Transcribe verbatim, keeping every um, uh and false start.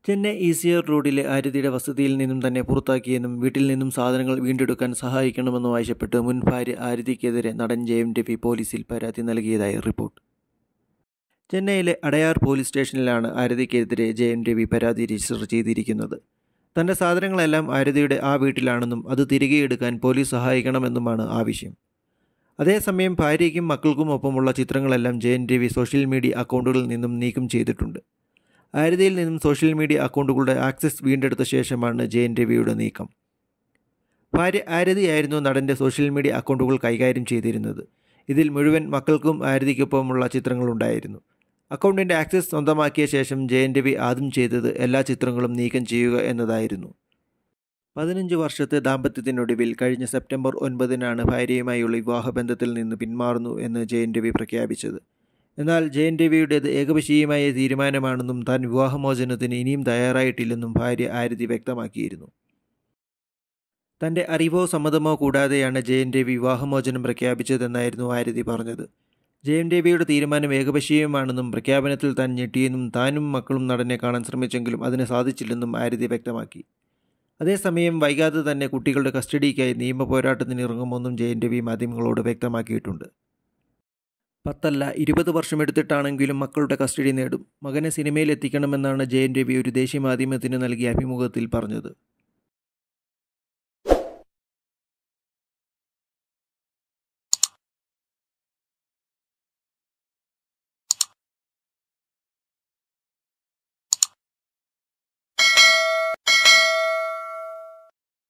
Chennai easier റോഡിലെ ആരതിയുടെ വസതിയിൽ നിന്നും തന്നെ പുറത്താക്കിയെന്നും വീട്ടിൽ നിന്നും സാധനങ്ങൾ വീണ്ടെടുക്കാൻ സഹായിക്കണമെന്നും ആവശ്യപ്പെട്ട് മുൻ ഭാര്യ ആരതിക്കെതിരെ നടൻ ജയം രവി പോലീസിൽ പരാതി നൽകിയതായി റിപ്പോർട്ട്. ചെന്നൈയിലെ അടയാർ പോലീസ് സ്റ്റേഷനിലാണ് ആരതിക്കെതിരെ ജയം രവി പരാതി രജിസ്റ്റർ ചെയ്തിരിക്കുന്നത്. തൻ്റെ സാധനങ്ങളെല്ലാം ആരതിയുടെ ആ വീട്ടിലാണെന്നും അത് തിരികെ എടുക്കാൻ പോലീസ് സഹായിക്കണമെന്നുമാണ് ആവശ്യം. അതേസമയം ഭാര്യയ്ക്കും മക്കൾക്കും ഒപ്പമുള്ള ചിത്രങ്ങളെല്ലാം ജയം രവി സോഷ്യൽ മീഡിയ അക്കൗണ്ടുകളിൽ നിന്നും നീക്കം ചെയ്തിട്ടുണ്ട്. ആരതിയിൽ നിന്നും സോഷ്യൽ മീഡിയ അക്കൗണ്ടുകളുടെ ആക്സസ് വീണ്ടെടുത്ത ശേഷമാണ് ജയം രവിയുടെ നീക്കം. ഭാര്യ ആരതിയായിരുന്നു നടൻ്റെ സോഷ്യൽ മീഡിയ അക്കൗണ്ടുകൾ കൈകാര്യം ചെയ്തിരുന്നത്. ഇതിൽ മുഴുവൻ മക്കൾക്കും ആരതിക്കൊപ്പമുള്ള ചിത്രങ്ങളുണ്ടായിരുന്നു. അക്കൗണ്ടിൻ്റെ ആക്സസ് സ്വന്തമാക്കിയ ശേഷം ജയം രവി ആദ്യം ചെയ്തത് എല്ലാ ചിത്രങ്ങളും നീക്കം ചെയ്യുക എന്നതായിരുന്നു. പതിനഞ്ച് വർഷത്തെ ദാമ്പത്യത്തിനൊടുവിൽ കഴിഞ്ഞ സെപ്റ്റംബർ ഒൻപതിനാണ് ഭാര്യയുമായുള്ള വിവാഹബന്ധത്തിൽ നിന്ന് പിന്മാറുന്നു എന്ന് ജയം രവി പ്രഖ്യാപിച്ചത്. എന്നാൽ ജയം രവിയുടേത് ഏകപക്ഷീയമായ തീരുമാനമാണെന്നും താൻ വിവാഹമോചനത്തിന് ഇനിയും തയ്യാറായിട്ടില്ലെന്നും ഭാര്യ ആരതി വ്യക്തമാക്കിയിരുന്നു. തൻ്റെ അറിവോ സമ്മതമോ കൂടാതെയാണ് ജയം രവി വിവാഹമോചനം പ്രഖ്യാപിച്ചതെന്നായിരുന്നു ആരതി പറഞ്ഞത്. ജയം രവിയുടെ തീരുമാനം ഏകപക്ഷീയമാണെന്നും പ്രഖ്യാപനത്തിൽ താൻ ഞെട്ടിയെന്നും താനും മക്കളും നടനെ കാണാൻ ശ്രമിച്ചെങ്കിലും അതിന് സാധിച്ചില്ലെന്നും ആരതി വ്യക്തമാക്കി. അതേസമയം വൈകാതെ തന്നെ കുട്ടികളുടെ കസ്റ്റഡിക്കായി നിയമ പോരാട്ടത്തിന് ഇറങ്ങുമെന്നും ജയം രവി മാധ്യമങ്ങളോട് വ്യക്തമാക്കിയിട്ടുണ്ട്. പത്തല്ല ഇരുപത് വർഷമെടുത്തിട്ടാണെങ്കിലും മക്കളുടെ കസ്റ്റഡി നേടും. മകനെ സിനിമയിൽ എത്തിക്കണമെന്നാണ് ജയം രവി ഒരു ദേശീയ മാധ്യമത്തിന് നൽകിയ അഭിമുഖത്തിൽ പറഞ്ഞത്.